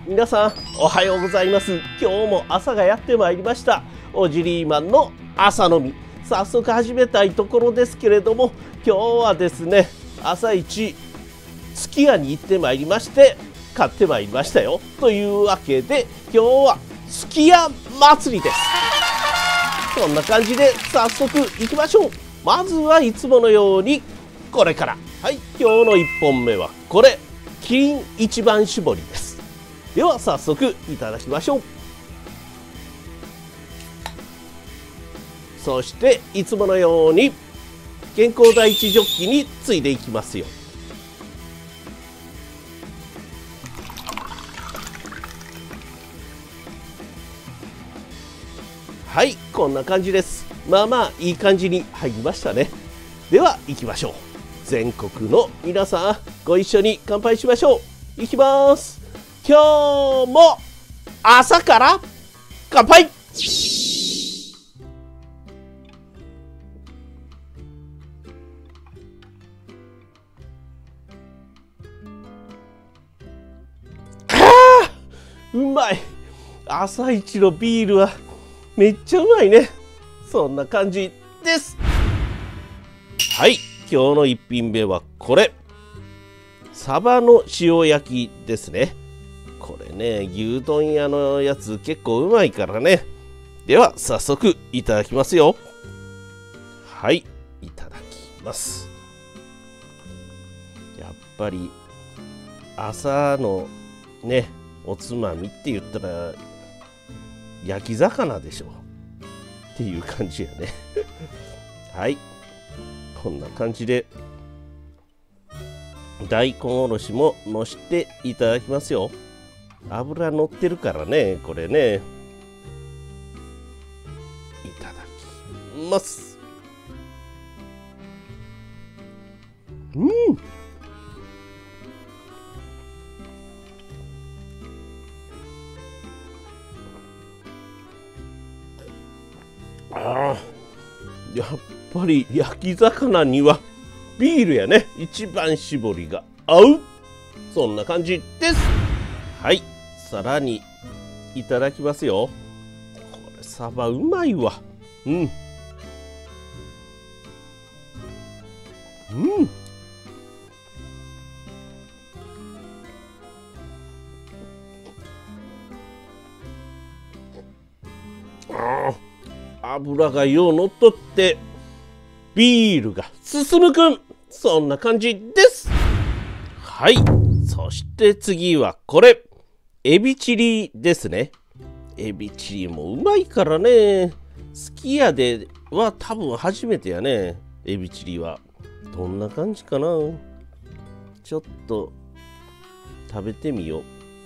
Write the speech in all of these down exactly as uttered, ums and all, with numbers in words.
皆さんおはようございます。今日も朝がやってまいりました。オジリーマンの朝飲み、早速始めたいところですけれども、今日はですね、朝一すき家に行ってまいりまして買ってまいりましたよ。というわけで今日はすき家祭りです。そんな感じで早速行きましょう。まずはいつものようにこれから。はい、今日のいっぽんめはこれ、キリン一番搾りです。では早速いただきましょう。そしていつものように健康第一ジョッキについでいきますよ。はい、こんな感じです。まあまあいい感じに入りましたね。では行きましょう。全国の皆さんご一緒に乾杯しましょう。いきます。今日も朝から乾杯。うまい。朝一のビールはめっちゃうまいね。そんな感じです。はい、今日の一品目はこれ、サバの塩焼きですね。これね、牛丼屋のやつ結構うまいからね。では早速いただきますよ。はい、いただきます。やっぱり朝のね、おつまみって言ったら焼き魚でしょっていう感じやね。はい、こんな感じで大根おろしものしていただきますよ。油乗ってるからね、これね。いただきます。うん、あー、やっぱり焼き魚にはビールやね、一番搾りが合う。そんな感じです。はい、さらにいただきますよ。これサバうまいわ。うんうん。ああ、油がよう乗っとってビールが進むくん。そんな感じです。はい、そして次はこれ、エビチリですね。エビチリもうまいからね。すき家では多分初めてやね、エビチリは。どんな感じかな。ちょっと食べてみよう。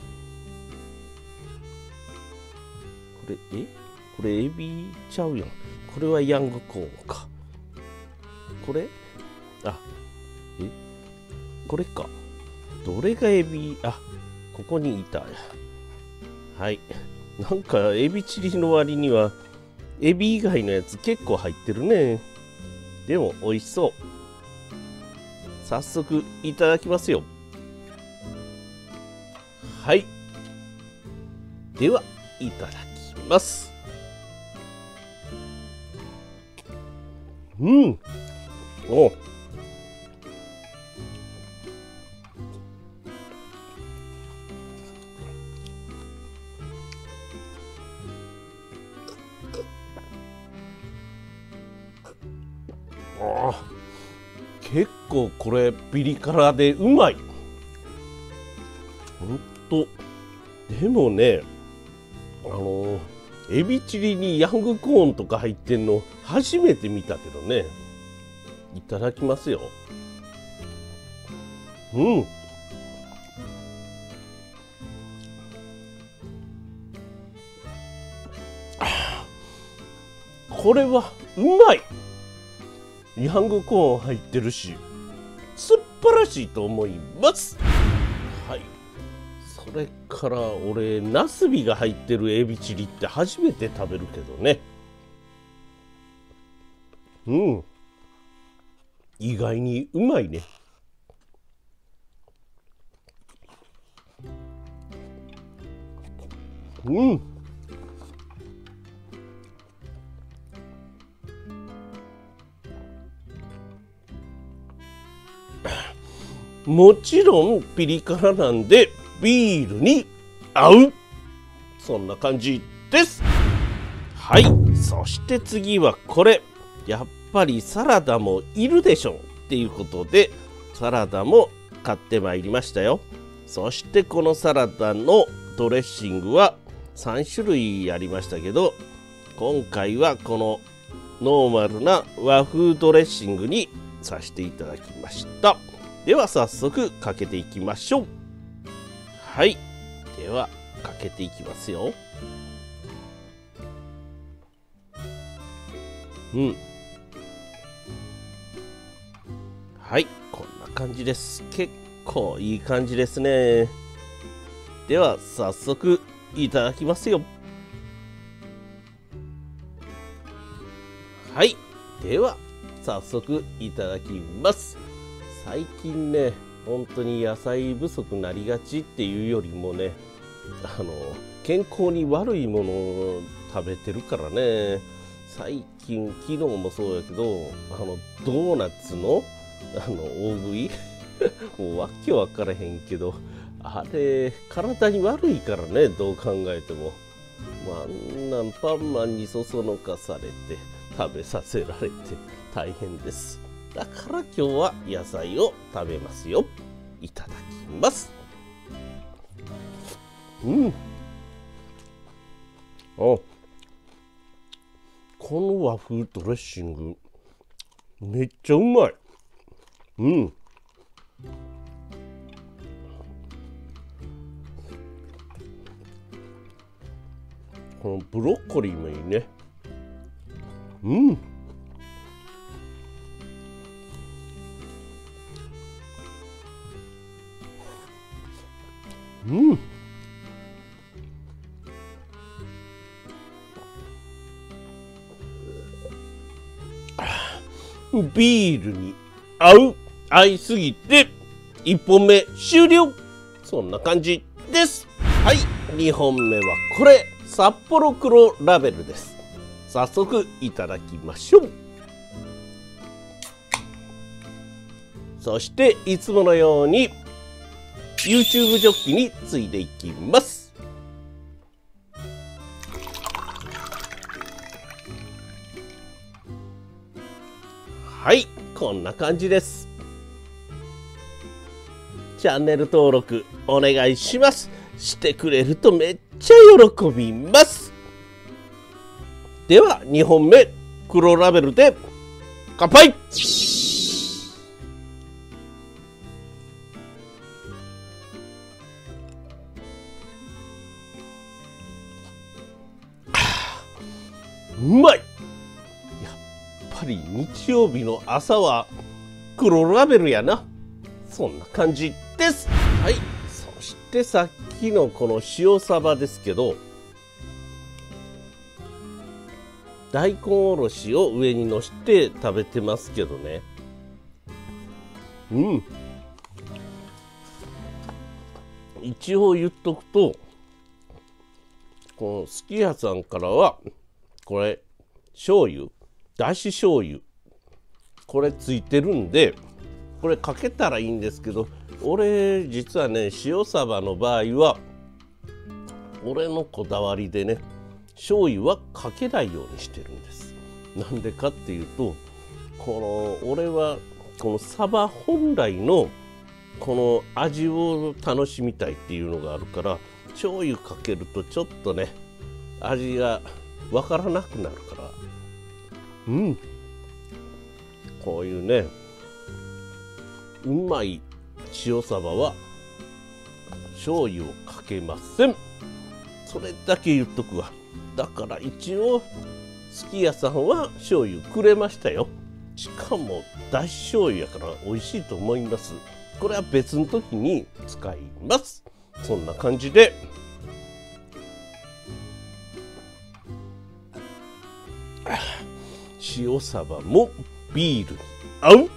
これ、えこれエビちゃうやん。これはヤングコーンか。これあ、えこれか。どれがエビ、あ、ここにいた。はい。なんかエビチリの割にはエビ以外のやつ結構入ってるね。でも美味しそう。早速いただきますよ。はい。ではいただきます。うん。お。あ、結構これピリ辛でうまい。ほんと。でもね、あのエビチリにヤングコーンとか入ってんの初めて見たけどね。いただきますよ。うん。これはうまい。ヤングコーン入ってるし素晴らしいと思います。はい、それから俺ナスビが入ってるエビチリって初めて食べるけどね。うん、意外にうまいね。 うん。もちろんピリ辛なんでビールに合う、そんな感じです。はい、そして次はこれ、やっぱりサラダもいるでしょうっていうことでサラダも買ってまいりましたよ。そしてこのサラダのドレッシングはさん種類ありましたけど、今回はこのノーマルな和風ドレッシングにさせていただきました。では早速かけていきましょう。はい、ではかけていきますよ。うん、はい、こんな感じです。結構いい感じですね。では早速いただきますよ。はい、では早速いただきます。最近ね、本当に野菜不足になりがちっていうよりもね、あの健康に悪いものを食べてるからね。最近、昨日もそうやけど、あのドーナツのあの大食いもうわけわからへんけど、あれ体に悪いからね、どう考えても。まあ、あんなんパンマンにそそのかされて食べさせられて大変です。だから今日は野菜を食べますよ。いただきます。うん。あ、この和風ドレッシングめっちゃうまい。うん。このブロッコリーもいいね。うん。うん。ビールに合う、合いすぎていっぽんめ終了。そんな感じです。はい、にほんめはこれ、札幌黒ラベルです。早速いただきましょう。そしていつものように YouTube ジョッキについでいきます。はい、こんな感じです。チャンネル登録お願いします。してくれるとめっちゃ喜びます。ではにほんめ黒ラベルで乾杯。うまい。やっぱり日曜日の朝は黒ラベルやな。そんな感じです。はい、そしてさっきのこの塩サバですけど、大根おろしを上にのして食べてますけどね。うん。一応言っとくと、このすき家さんからはこれ醤油、だし醤油これついてるんで、これかけたらいいんですけど、俺実はね、塩サバの場合は俺のこだわりでね、醤油はかけないようにしてるんです。なんでかっていうと、この俺はこのサバ本来のこの味を楽しみたいっていうのがあるから、醤油かけるとちょっとね、味がわからなくなるから、うん、こういうね、うまい塩サバは醤油をかけません。それだけ言っとくわ。だから一応すき家さんは醤油くれましたよ。しかもだし醤油やから美味しいと思います。これは別の時に使います。そんな感じで塩サバもビールに合う。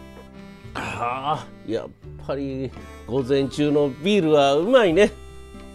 ああ、やっぱり午前中のビールはうまいね。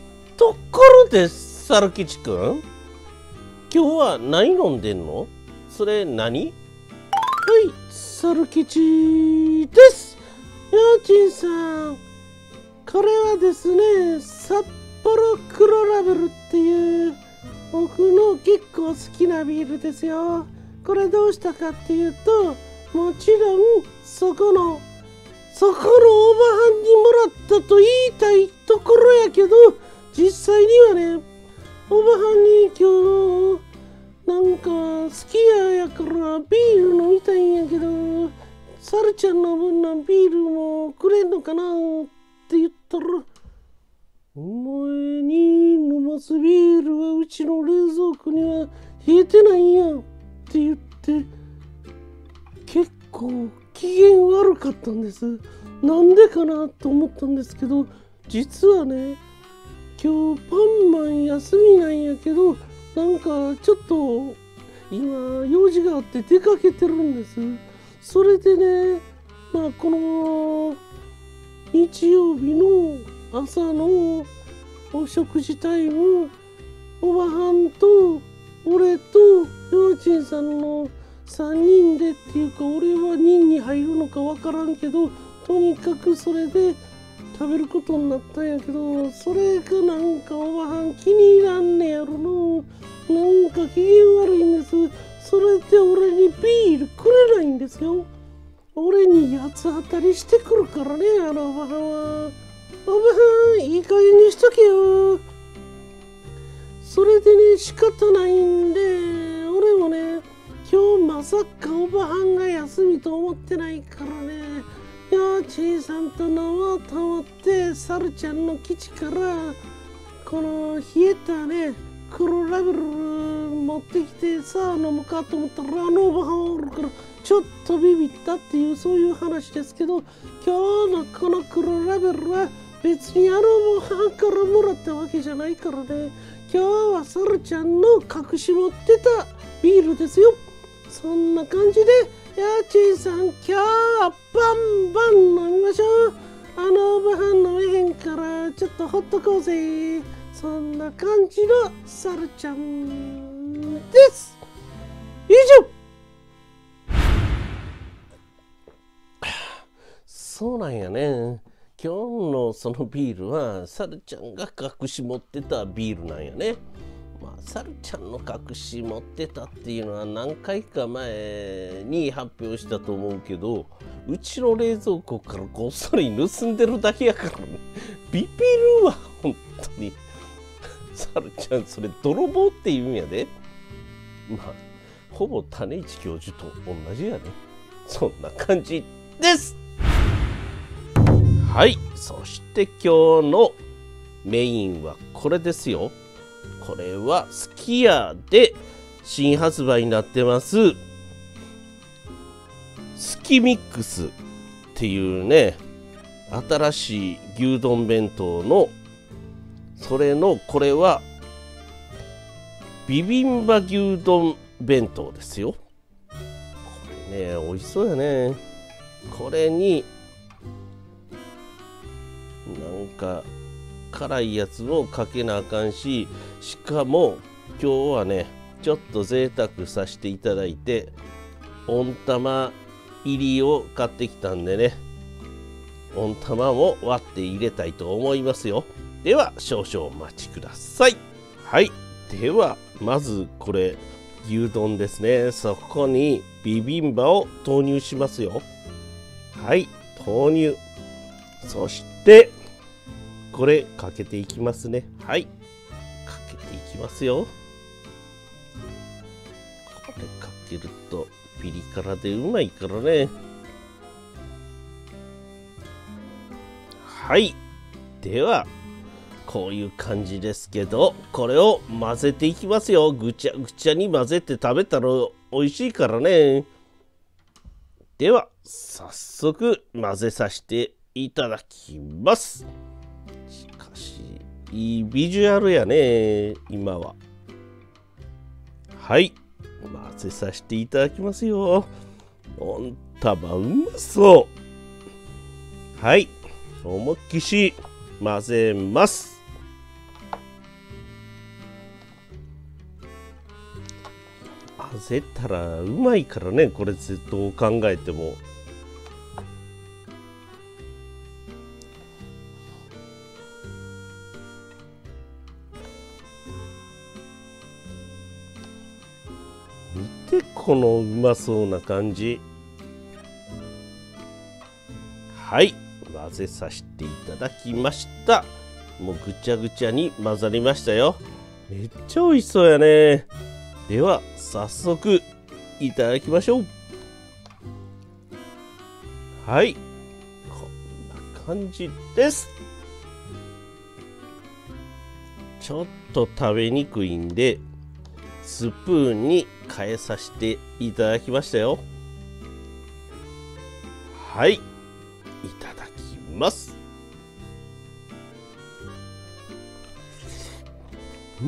て猿吉くん、今日は何飲んでんの？それ何？はい、猿吉です。やーちんさん、これはですね、札幌黒ラベルっていう僕の結構好きなビールですよ。これどうしたかっていうと、もちろんそこのそこのおばはんにもらったと言いたいところやけど、実際にはね、おばはんに今日なんか好きややからビール飲みたいんやけど、サルちゃんの分のビールもくれんのかなって言ったら、お前に飲ますビールはうちの冷蔵庫には冷えてないんやって言って、結構機嫌悪かったんです。なんでかなと思ったんですけど、実はね、今日パンマン休みなんやけど、なんかちょっと今用事があって出かけてるんです。それでね、まあこの日曜日の朝のお食事タイム、おばはんと俺とようちんさんのさんにんでっていうか、俺はにんに入るのかわからんけど、とにかくそれで食べることになったんやけど、それがなんかおばはん気に入らんねやろな。なんか機嫌悪いんです。それで俺にビールくれないんですよ。俺に八つ当たりしてくるからね、あのおばはんは。おばはん、いい加減にしとけよ。それでね、仕方ないんで、俺もね、今日まさかおばはんが休みと思ってないからね、やーちーさんと飲もうと思って、サルちゃんの基地からこの冷えたね黒ラベル持ってきてさあ飲むかと思ったら、あのおばはんおるからちょっとビビったっていう、そういう話ですけど、今日のこの黒ラベルは別にあのおばはんからもらったわけじゃないからね、今日はサルちゃんの隠し持ってたビールですよ。そんな感じで、やーちーさん、今日はバンバン飲みましょう。あのおばはん飲めへんからちょっとほっとこうぜ。そんな感じのサルちゃんです。以上。そうなんやね。今日のそのビールはサルちゃんが隠し持ってたビールなんやね。まあ、サルちゃんの隠し持ってたっていうのは何回か前に発表したと思うけど、うちの冷蔵庫からこっそり盗んでるだけやからね。ビビるわ、本当に。サルちゃん、それ泥棒って言うんやで。まあ、ほぼ種市教授と同じやね。そんな感じです。はい、そして今日のメインはこれですよ。これはすき家で新発売になってますすきミックスっていうね、新しい牛丼弁当の、それのこれはビビンバ牛丼弁当ですよ。これね、美味しそうやね。これになんか辛いやつをかけなあかんし、しかも今日はねちょっと贅沢させていただいて温玉入りを買ってきたんでね、温玉も割って入れたいと思いますよ。では少々お待ちください。はい、ではまずこれ牛丼ですね。そこにビビンバを投入しますよ。はい、投入。そしてこれかけていきますね。はい、かけていきますよ。これかけるとピリ辛でうまいからね。はい、ではこういう感じですけど、これを混ぜていきますよ。ぐちゃぐちゃに混ぜて食べたら美味しいからね。では早速混ぜさせていただきます。しかしいいビジュアルやね今は。はい、混ぜさせていただきますよ。温玉うまそう。はい、思いっきし混ぜます。 混ぜたらうまいからね、これどう考えても。見てこのうまそうな感じ。はい、混ぜさせていただきました。もうぐちゃぐちゃに混ざりましたよ。めっちゃ美味しそうやね。では早速いただきましょう。はい、こんな感じです。ちょっと食べにくいんでスプーンに変えさせていただきましたよ。はい、いただきます。うん、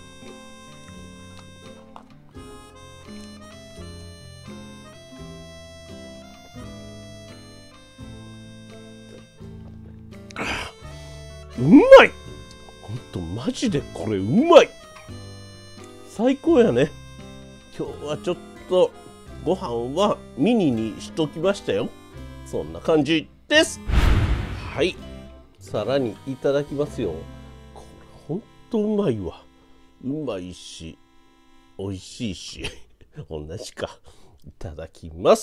うまい。ほんとマジでこれうまい。最高やね。今日はちょっとご飯はミニにしときましたよ。そんな感じです。はい、さらにいただきますよ。これほんとうまいわ。うまいし美味しいし同じか。いただきます。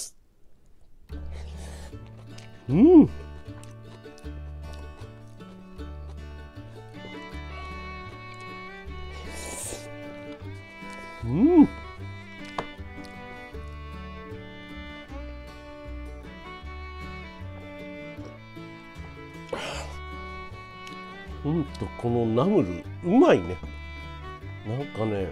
うん、うん、ほんとこのナムルうまいね。なんかね、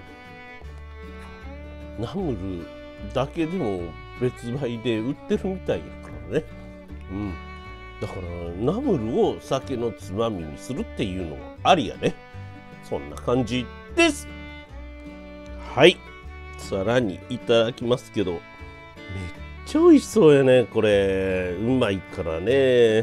ナムルだけでも別売で売ってるみたいやからね。うん、だからナムルを酒のつまみにするっていうのはありやね。そんな感じです。はい、さらにいただきますけど、めっちゃ美味しそうやね。これうまいからね。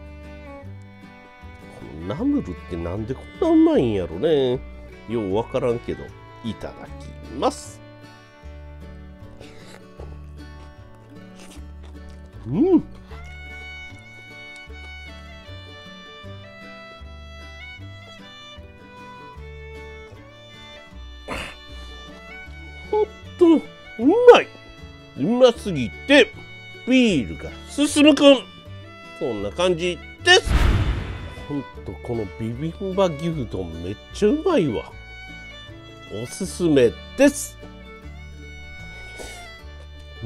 ナムルってなんでこんなうまいんやろね。ようわからんけど、いただきます。うん、ほんとうまい。うますぎてビールが進むくん。そんな感じです。ほんとこのビビンバ牛丼めっちゃうまいわ。おすすめです。うん、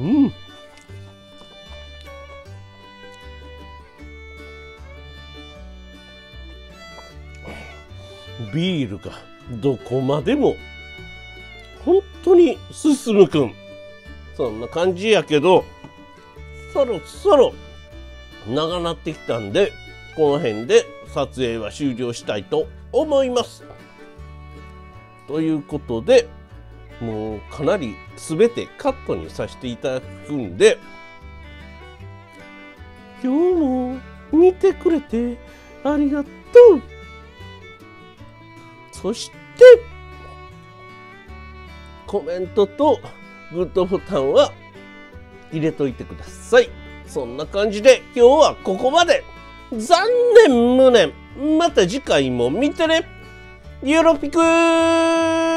ビールがどこまでも本当に進むくん。そんな感じやけど、そろそろ長なってきたんで、この辺で撮影は終了したいと思います。ということで、もうかなり全てカットにさせていただくんで、今日も見てくれてありがとう。そしてコメントとグッドボタンは入れといてください。そんな感じで今日はここまで。残念無念。また次回も見てね。よろぴくー。